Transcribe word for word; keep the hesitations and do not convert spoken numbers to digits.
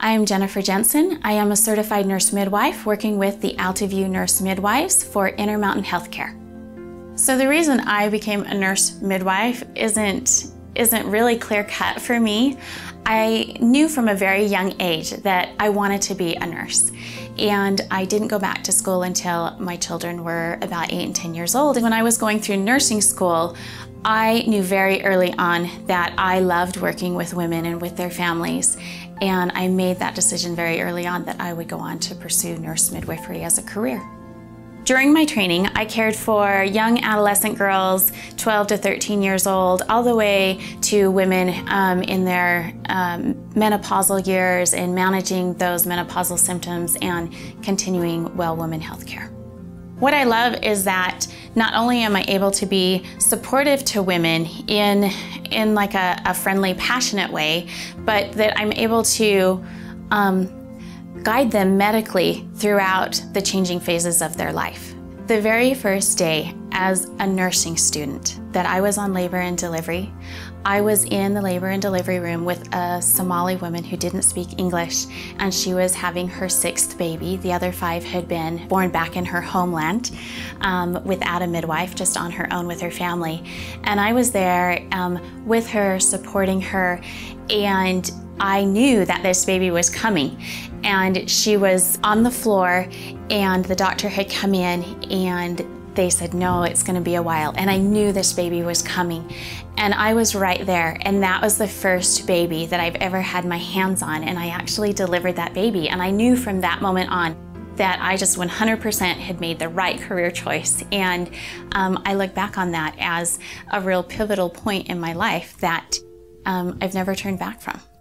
I am Jennifer Jensen. I am a certified nurse midwife working with the Altaview Nurse Midwives for Intermountain Healthcare. So the reason I became a nurse midwife isn't, isn't really clear-cut for me. I knew from a very young age that I wanted to be a nurse. And I didn't go back to school until my children were about eight and ten years old. And when I was going through nursing school, I knew very early on that I loved working with women and with their families. And I made that decision very early on that I would go on to pursue nurse midwifery as a career. During my training, I cared for young adolescent girls, twelve to thirteen years old, all the way to women um, in their um, menopausal years and managing those menopausal symptoms and continuing well woman health care. What I love is that not only am I able to be supportive to women in, in like a, a friendly, passionate way, but that I'm able to um, guide them medically throughout the changing phases of their life. The very first day as a nursing student that I was on labor and delivery, I was in the labor and delivery room with a Somali woman who didn't speak English, and she was having her sixth baby. The other five had been born back in her homeland um, without a midwife, just on her own with her family. And I was there um, with her, supporting her, and I knew that this baby was coming. And she was on the floor, and the doctor had come in, and they said, no, it's gonna be a while. And I knew this baby was coming. And I was right there, and that was the first baby that I've ever had my hands on, and I actually delivered that baby. And I knew from that moment on that I just one hundred percent had made the right career choice. And um, I look back on that as a real pivotal point in my life that um, I've never turned back from.